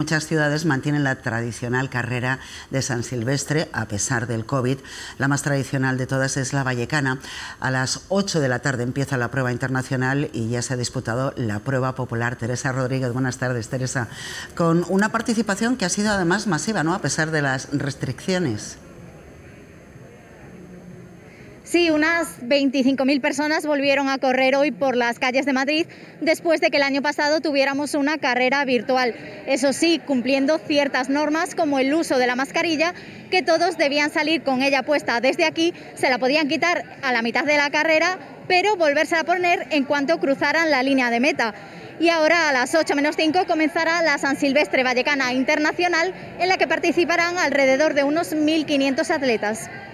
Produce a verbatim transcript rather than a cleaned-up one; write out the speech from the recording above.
muchas ciudades mantienen la tradicional carrera de San Silvestre a pesar del COVID. La más tradicional de todas es la vallecana. A las ocho de la tarde empieza la prueba internacional y ya se ha disputado la prueba popular. Teresa Rodríguez, buenas tardes, Teresa. Con una participación que ha sido además masiva, ¿no?, a pesar de las restricciones. Sí, unas veinticinco mil personas volvieron a correr hoy por las calles de Madrid después de que el año pasado tuviéramos una carrera virtual. Eso sí, cumpliendo ciertas normas como el uso de la mascarilla, que todos debían salir con ella puesta desde aquí, se la podían quitar a la mitad de la carrera, pero volvérsela a poner en cuanto cruzaran la línea de meta. Y ahora a las ocho menos cinco comenzará la San Silvestre Vallecana Internacional, en la que participarán alrededor de unos mil quinientos atletas.